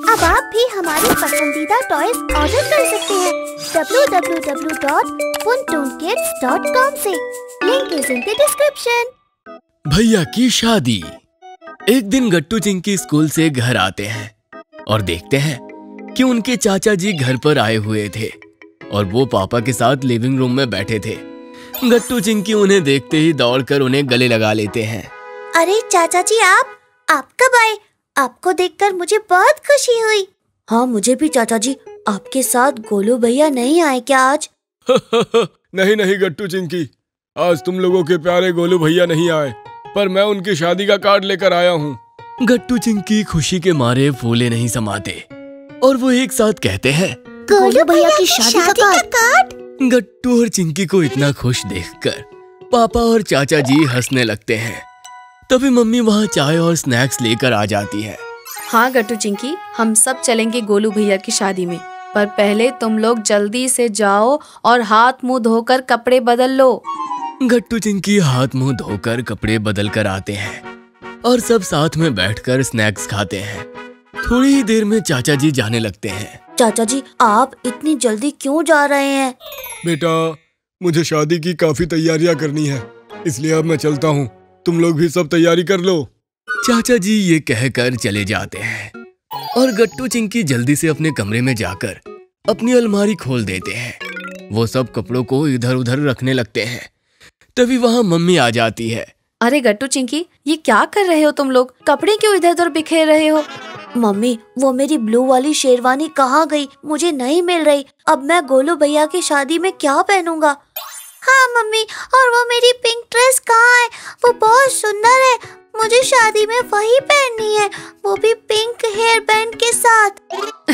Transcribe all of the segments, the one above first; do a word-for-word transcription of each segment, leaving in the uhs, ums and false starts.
अब आप भी हमारे पसंदीदा टॉयज ऑर्डर कर सकते हैं W W W dot fun toon kids dot com से। Link is in the description. भैया की शादी। एक दिन गट्टू चिंकी स्कूल से घर आते हैं और देखते हैं कि उनके चाचा जी घर पर आए हुए थे और वो पापा के साथ लिविंग रूम में बैठे थे। गट्टू चिंकी उन्हें देखते ही दौड़कर उन्हें गले लगा लेते हैं। अरे चाचा जी, आप आप कब आए? आपको देखकर मुझे बहुत खुशी हुई। हाँ, मुझे भी चाचा जी। आपके साथ गोलू भैया नहीं आए क्या आज? नहीं नहीं गट्टू चिंकी, आज तुम लोगों के प्यारे गोलू भैया नहीं आए, पर मैं उनकी शादी का कार्ड लेकर आया हूँ। गट्टू चिंकी खुशी के मारे फूले नहीं समाते और वो एक साथ कहते हैं, गोलू भैया की शादी का कार्ड। गट्टू और चिंकी को इतना खुश देखकर पापा और चाचा जी हंसने लगते हैं। तभी मम्मी वहाँ चाय और स्नैक्स लेकर आ जाती है। हाँ गट्टू चिंकी, हम सब चलेंगे गोलू भैया की शादी में, पर पहले तुम लोग जल्दी से जाओ और हाथ मुंह धोकर कपड़े बदल लो। गट्टू चिंकी हाथ मुंह धोकर कपड़े बदल कर आते हैं और सब साथ में बैठकर स्नैक्स खाते हैं। थोड़ी ही देर में चाचा जी जाने लगते हैं। चाचा जी, आप इतनी जल्दी क्यों जा रहे हैं? बेटा, मुझे शादी की काफी तैयारियां करनी है, इसलिए अब मैं चलता हूँ। तुम लोग भी सब तैयारी कर लो। चाचा जी ये कहकर चले जाते हैं और गट्टू चिंकी जल्दी से अपने कमरे में जाकर अपनी अलमारी खोल देते हैं। वो सब कपड़ों को इधर उधर रखने लगते हैं। तभी वहाँ मम्मी आ जाती है। अरे गट्टू चिंकी, ये क्या कर रहे हो तुम लोग? कपड़े क्यों इधर उधर बिखेर रहे हो? मम्मी, वो मेरी ब्लू वाली शेरवानी कहाँ गई? मुझे नहीं मिल रही। अब मैं गोलू भैया की शादी में क्या पहनूंगा? हाँ मम्मी, और वो मेरी पिंक ड्रेस कहाँ है? वो बहुत सुंदर है, मुझे शादी में वही पहननी है, वो भी पिंक हेयर बैंड के साथ।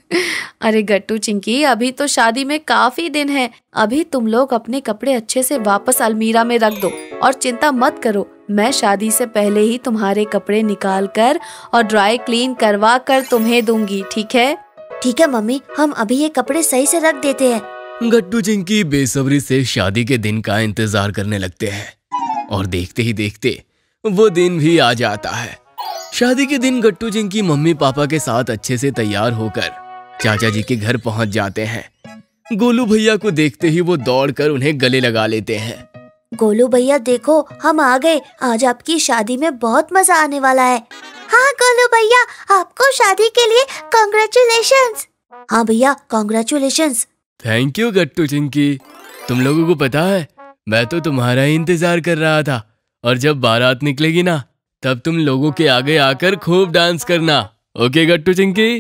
अरे गट्टू चिंकी, अभी तो शादी में काफी दिन है। अभी तुम लोग अपने कपड़े अच्छे से वापस अलमीरा में रख दो और चिंता मत करो, मैं शादी से पहले ही तुम्हारे कपड़े निकाल कर और ड्राई क्लीन करवा कर तुम्हें दूंगी, ठीक है? ठीक है मम्मी, हम अभी ये कपड़े सही से रख देते हैं। गट्टू चिंकी बेसब्री से शादी के दिन का इंतजार करने लगते हैं और देखते ही देखते वो दिन भी आ जाता है। शादी के दिन गट्टू चिंकी मम्मी पापा के साथ अच्छे से तैयार होकर चाचा जी के घर पहुंच जाते हैं। गोलू भैया को देखते ही वो दौड़कर उन्हें गले लगा लेते हैं। गोलू भैया देखो, हम आ गए। आज आपकी शादी में बहुत मजा आने वाला है। हाँ गोलू भैया, आपको शादी के लिए कांग्रेचुलेशंस। हाँ भैया, congratulations. Thank you Gattu Chinki. तुम लोगों को पता है, मैं तो तुम्हारा ही इंतजार कर रहा था और जब बारात निकलेगी ना, तब तुम लोगों के आगे आकर खूब डांस करना। ओके गट्टू चिंकी?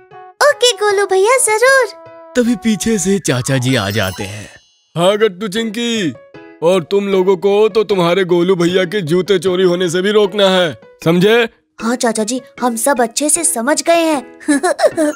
ओके गोलू भैया, जरूर। तभी पीछे से चाचा जी आ जाते हैं। हाँ गट्टू चिंकी, और तुम लोगों को तो तुम्हारे गोलू भैया के जूते चोरी होने से भी रोकना है, समझे? हाँ चाचा जी, हम सब अच्छे से समझ गए हैं।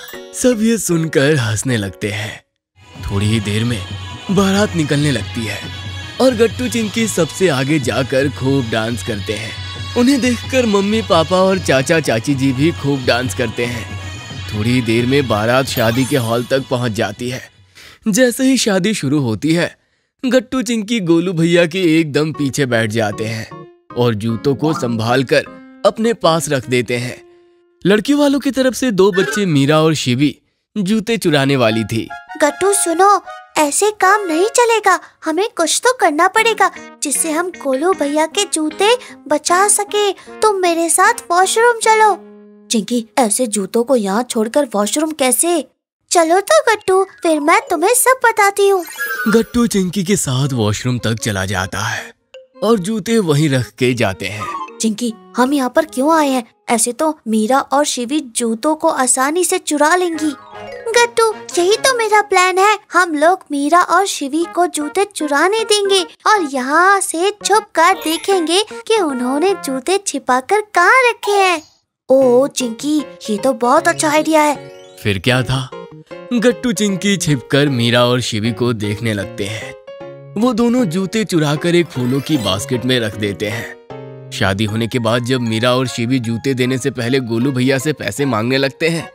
सब ये सुनकर हंसने लगते हैं। थोड़ी ही देर में बारात निकलने लगती है और गट्टू चिंकी सबसे आगे जाकर खूब डांस करते हैं। उन्हें देखकर मम्मी पापा और चाचा चाची जी भी खूब डांस करते हैं। थोड़ी देर में बारात शादी के हॉल तक पहुंच जाती है। जैसे ही शादी शुरू होती है, गट्टू चिंकी गोलू भैया के एकदम पीछे बैठ जाते हैं और जूतों को संभाल कर अपने पास रख देते हैं। लड़की वालों की तरफ से दो बच्चे मीरा और शिवी जूते चुराने वाली थी। गट्टू सुनो, ऐसे काम नहीं चलेगा, हमें कुछ तो करना पड़ेगा जिससे हम गोलू भैया के जूते बचा सके। तुम मेरे साथ वॉशरूम चलो। चिंकी, ऐसे जूतों को यहाँ छोड़कर वॉशरूम कैसे? चलो तो गट्टू, फिर मैं तुम्हें सब बताती हूँ। गट्टू चिंकी के साथ वॉशरूम तक चला जाता है और जूते वहीं रख के जाते हैं। चिंकी, हम यहाँ पर क्यों आए हैं? ऐसे तो मीरा और शिवी जूतों को आसानी से चुरा लेंगी। गट्टू, यही तो मेरा प्लान है। हम लोग मीरा और शिवी को जूते चुराने देंगे और यहाँ से छुप कर देखेंगे कि उन्होंने जूते छिपाकर कहाँ रखे हैं। ओह चिंकी, ये तो बहुत अच्छा आइडिया है। फिर क्या था, गट्टू चिंकी छिपकर मीरा और शिवी को देखने लगते हैं। वो दोनों जूते चुराकर एक फूलों की बास्केट में रख देते हैं। शादी होने के बाद जब मीरा और शिवी जूते देने से पहले गोलू भैया से पैसे मांगने लगते हैं,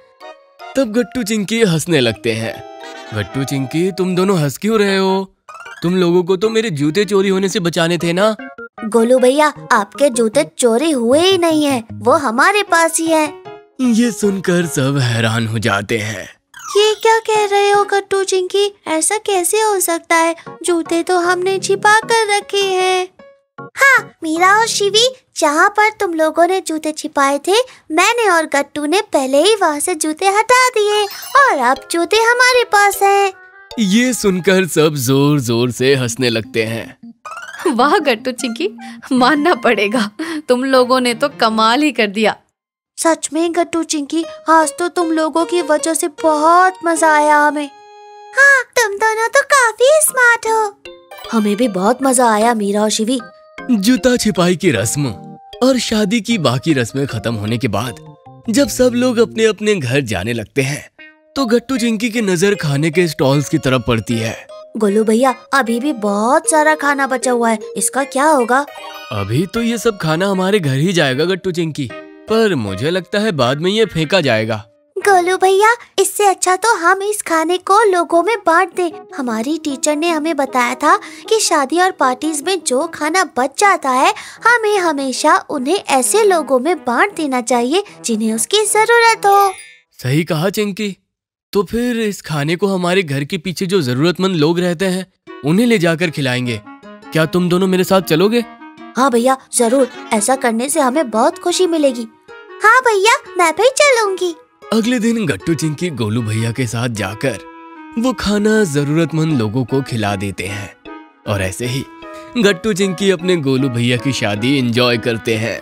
तब गट्टू चिंकी हंसने लगते हैं। गट्टू चिंकी, तुम दोनों हंस क्यों रहे हो? तुम लोगों को तो मेरे जूते चोरी होने से बचाने थे ना। गोलू भैया, आपके जूते चोरी हुए ही नहीं है, वो हमारे पास ही है। ये सुनकर सब हैरान हो जाते हैं। ये क्या कह रहे हो गट्टू चिंकी? ऐसा कैसे हो सकता है? जूते तो हमने छिपा कर रखे हैं। हाँ मीरा और शिवी, जहाँ पर तुम लोगों ने जूते छिपाए थे, मैंने और गट्टू ने पहले ही वहाँ से जूते हटा दिए और अब जूते हमारे पास हैं। ये सुनकर सब जोर जोर से हंसने लगते हैं। वाह गट्टू चिंकी, मानना पड़ेगा, तुम लोगों ने तो कमाल ही कर दिया। सच में गट्टू चिंकी, आज तो तुम लोगों की वजह से बहुत मजा आया हमें। हाँ, तुम दोनों तो काफी स्मार्ट हो। हमें भी बहुत मजा आया मीरा और शिवी। जूता छिपाई की रस्म और शादी की बाकी रस्में खत्म होने के बाद जब सब लोग अपने अपने घर जाने लगते हैं तो गट्टू चिंकी की नजर खाने के स्टॉल्स की तरफ पड़ती है। गोलू भैया, अभी भी बहुत सारा खाना बचा हुआ है, इसका क्या होगा? अभी तो ये सब खाना हमारे घर ही जाएगा गट्टू चिंकी, पर मुझे लगता है बाद में ये फेंका जाएगा। गोलू भैया, इससे अच्छा तो हम इस खाने को लोगों में बांट दें। हमारी टीचर ने हमें बताया था कि शादी और पार्टीज में जो खाना बच जाता है, हमें हमेशा उन्हें ऐसे लोगों में बांट देना चाहिए जिन्हें उसकी जरूरत हो। सही कहा चिंकी। तो फिर इस खाने को हमारे घर के पीछे जो जरूरतमंद लोग रहते हैं उन्हें ले जाकर खिलाएंगे। क्या तुम दोनों मेरे साथ चलोगे? हाँ भैया जरूर, ऐसा करने से हमें बहुत खुशी मिलेगी। हाँ भैया, मैं भी चलूंगी। अगले दिन गट्टू चिंकी गोलू भैया के साथ जाकर वो खाना जरूरतमंद लोगों को खिला देते हैं और ऐसे ही गट्टू चिंकी अपने गोलू भैया की शादी एंजॉय करते हैं।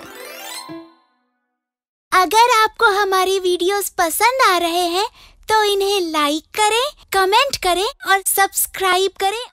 अगर आपको हमारी वीडियोस पसंद आ रहे हैं तो इन्हें लाइक करें, कमेंट करें और सब्सक्राइब करें